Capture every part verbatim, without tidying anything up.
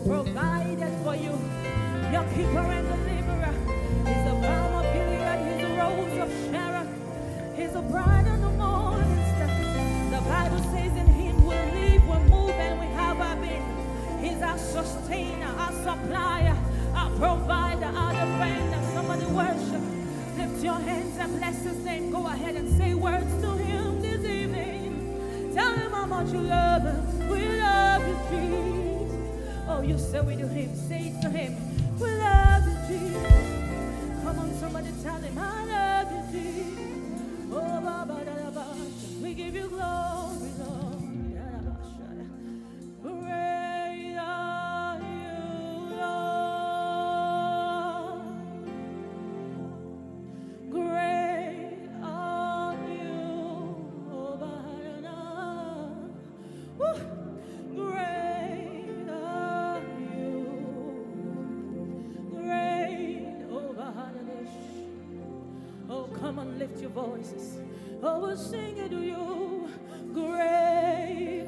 provided for you. Your keeper and deliverer. He's the balm of Gilead. He's the rose of Sharon. He's the bright and the morning star. The Bible says in him we live, we move, and we have our being. He's our sustainer, our supplier, our provider, our defender. Somebody worship. Lift your hands and bless his name. Go ahead and say words to him this evening. Tell him how much you love him. We love you, Jesus. Oh, you say we to him. Say it to him. We love you, Jesus. Come on, somebody tell him, I love you, Jesus. Oh, ba, ba, da, da, ba. We give you glory, Lord. Da, da, ba, sha, da. Great are you, Lord. Great are you, oh, ba, da, da. Woo. Great are you. Great, oh, ba, da, da. Oh, come on, lift your voices. Oh, we'll sing it to you. Great.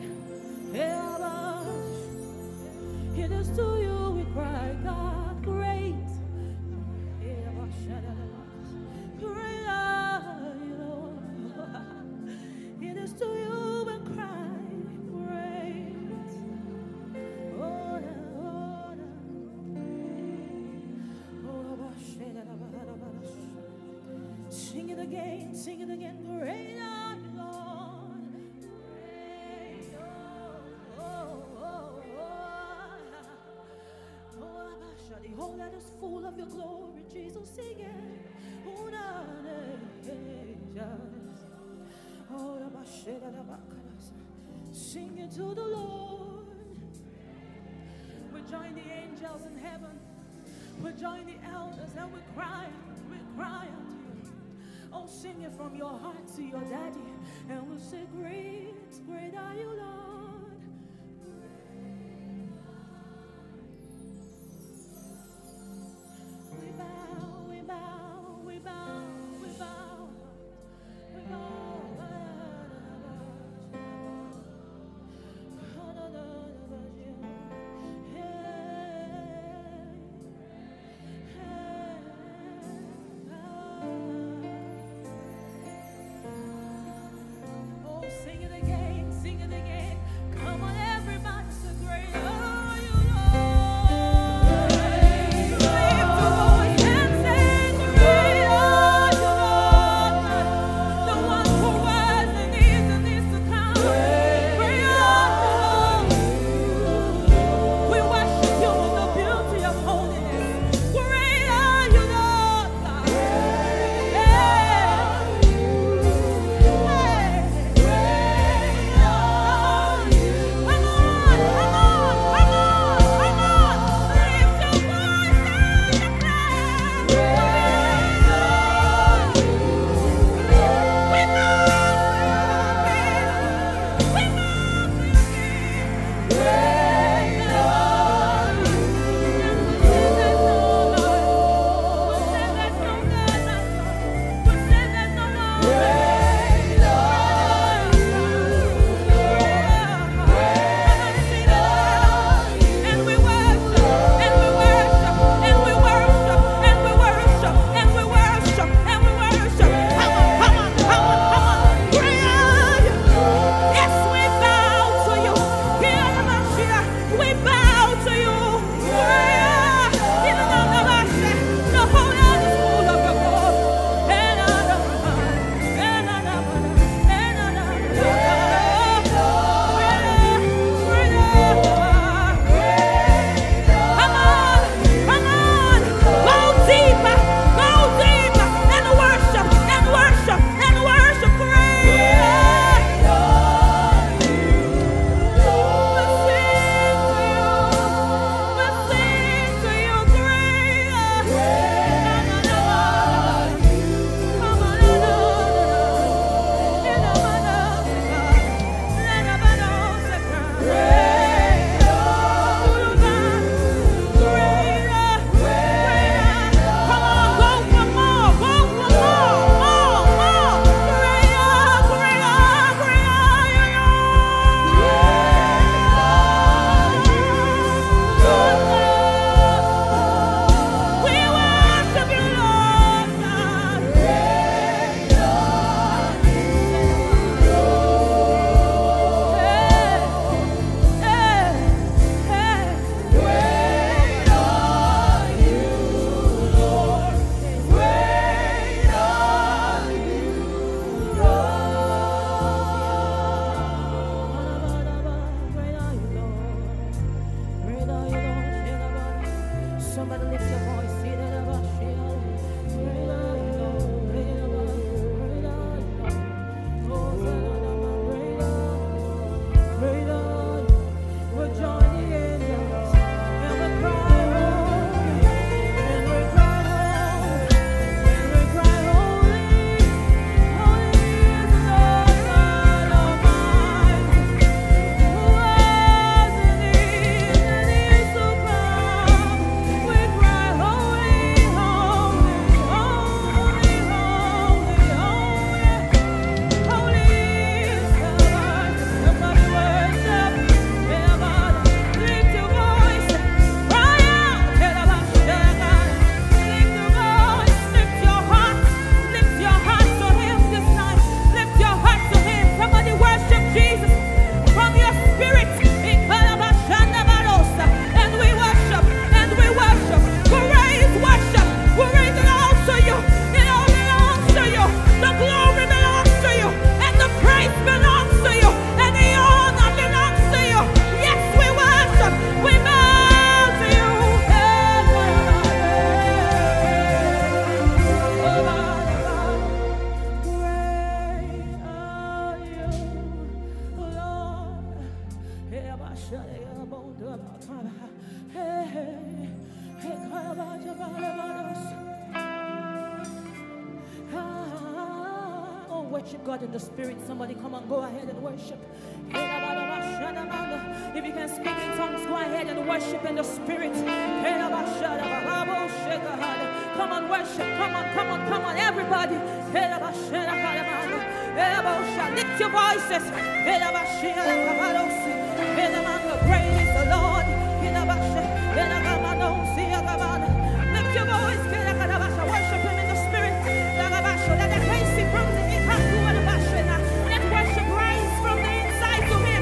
It is to you we cry, God. Great. Great are you, Lord. It is to you we cry. Great. Oh, oh, oh. Sing it again, sing it again. Great are you, Lord. Great, oh, oh, oh, oh. Oh, the whole earth is full of your glory, Jesus. Sing it. Oh, na, na, Jesus. Oh, the basheda, the bakaras. Sing it to the Lord. We join the angels in heaven. We join the elders and we cry. We cry out to you. Oh, sing it from your heart to your daddy. And we'll say, great, great are you, Lord. We bow, we bow, we bow, we bow, we bow. Oh, worship God in the spirit. Somebody come on, go ahead and worship. If you can speak in tongues, go ahead and worship in the spirit. Come on, worship. Come on, come on, come on, everybody. Lift your voices. Great is the Lord. Lift your voice. Worship Him in the spirit. Let the case from the let worship rise from the inside to Him.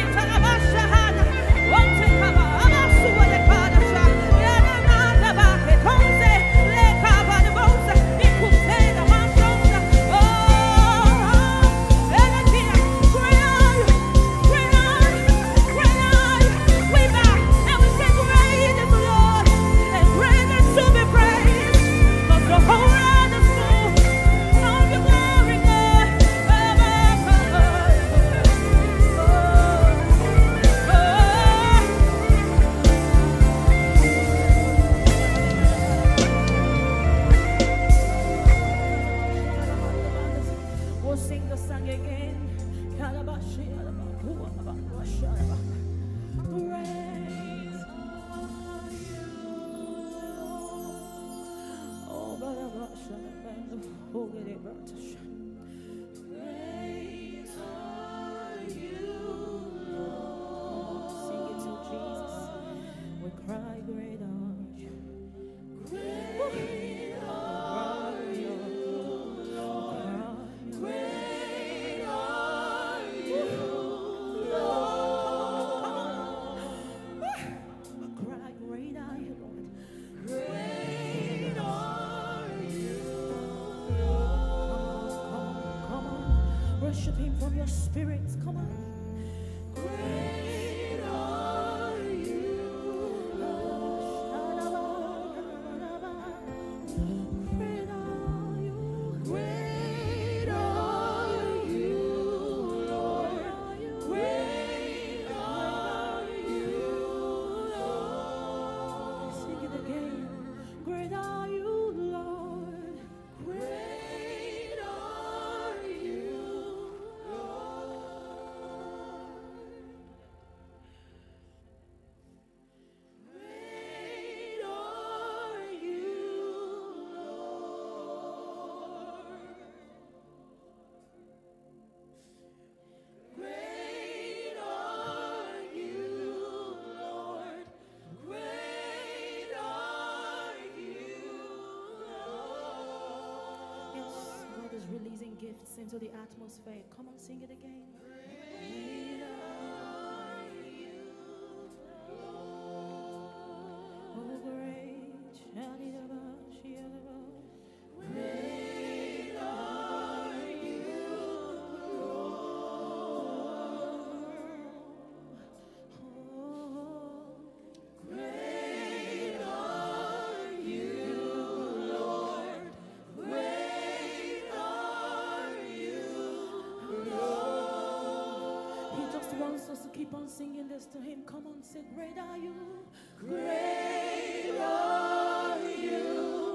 Worship Him from your spirits. Come on. Great are you, Lord. Great are you. Great are you, Lord. Great are you, Lord. Sing it again. Great are you, Lord. Great. Releasing gifts into the atmosphere. Come on, sing it again. Great are you, Lord. Oh, great. Great are you, Lord. Great are you, Lord. Great wants us to keep on singing this to Him. Come on, say, great are you. Great are you.